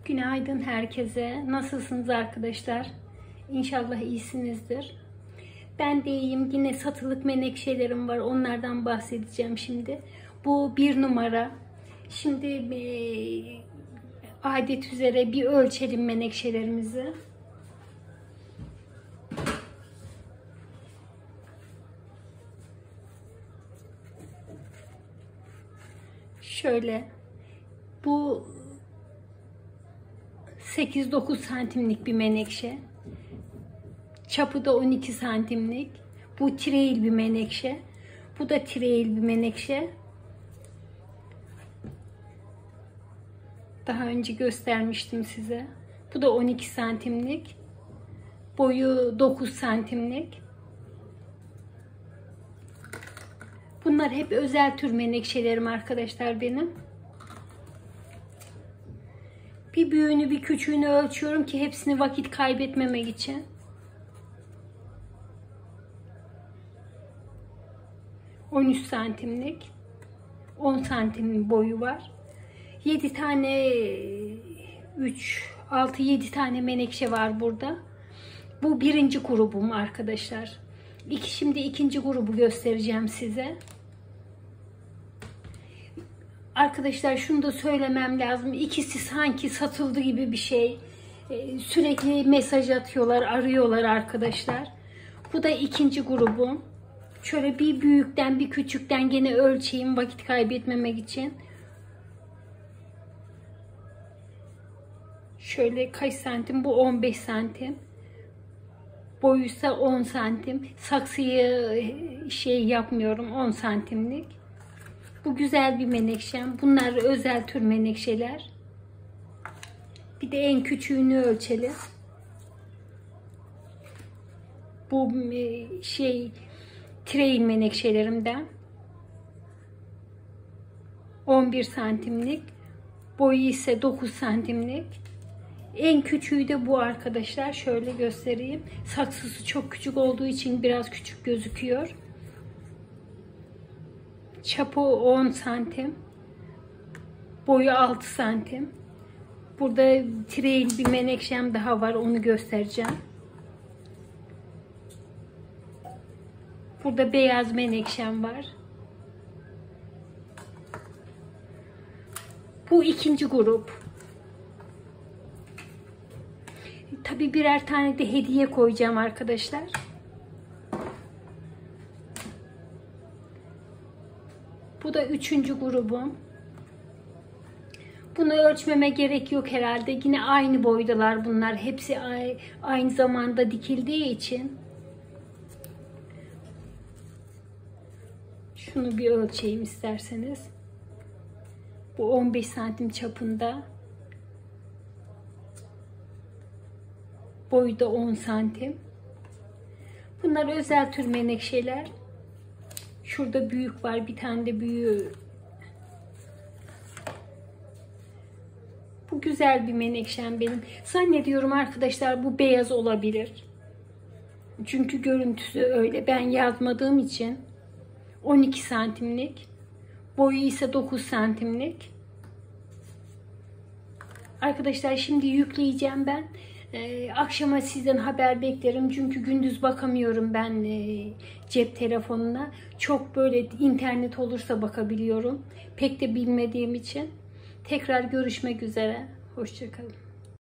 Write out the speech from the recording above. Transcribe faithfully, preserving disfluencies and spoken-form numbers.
Günaydın herkese. Nasılsınız arkadaşlar? İnşallah iyisinizdir. Ben de iyiyim. Yine satılık menekşelerim var. Onlardan bahsedeceğim şimdi. Bu bir numara. Şimdi e, adet üzere bir ölçelim menekşelerimizi. Şöyle. Bu sekiz dokuz santimlik bir menekşe. Çapı da on iki santimlik. Bu tireil bir menekşe. Bu da tireil bir menekşe. Daha önce göstermiştim size. Bu da on iki santimlik. Boyu dokuz santimlik. Bunlar hep özel tür menekşelerim arkadaşlar benim. Bir büyüğünü bir küçüğünü ölçüyorum ki hepsini vakit kaybetmemek için. on üç santimlik. on santim boyu var. yedi tane üç, altı, yedi tane menekşe var burada. Bu birinci grubum arkadaşlar. İki, şimdi ikinci grubu göstereceğim size. Arkadaşlar şunu da söylemem lazım. İkisi sanki satıldı gibi bir şey. Sürekli mesaj atıyorlar, arıyorlar arkadaşlar. Bu da ikinci grubum. Şöyle bir büyükten bir küçükten gene ölçeyim vakit kaybetmemek için. Şöyle kaç santim? Bu on beş santim. Boyuysa on santim. Saksıyı şey yapmıyorum, on santimlik. Bu güzel bir menekşem. Bunlar özel tür menekşeler. Bir de en küçüğünü ölçelim. Bu şey tireil menekşelerimden. on bir santimlik. Boyu ise dokuz santimlik. En küçüğü de bu arkadaşlar. Şöyle göstereyim. Saksısı çok küçük olduğu için biraz küçük gözüküyor. Çapı on santim. Boyu altı santim. Burada tireil bir menekşem daha var. Onu göstereceğim. Burada beyaz menekşem var. Bu ikinci grup. Tabii birer tane de hediye koyacağım arkadaşlar. Bu da üçüncü grubum. Bunu ölçmeme gerek yok herhalde. Yine aynı boydalar bunlar. Hepsi aynı zamanda dikildiği için. Şunu bir ölçeyim isterseniz. Bu on beş santim çapında. Boyu da on santim. Bunlar özel tür menekşeler. Şurada büyük var. Bir tane de büyüğü. Bu güzel bir menekşem benim. Zannediyorum arkadaşlar bu beyaz olabilir. Çünkü görüntüsü öyle. Ben yazmadığım için. on iki santimlik. Boyu ise dokuz santimlik. Arkadaşlar şimdi yükleyeceğim ben. Ee, akşama sizden haber beklerim. Çünkü gündüz bakamıyorum ben e, cep telefonuna. Çok böyle internet olursa bakabiliyorum. Pek de bilmediğim için. Tekrar görüşmek üzere. Hoşça kalın.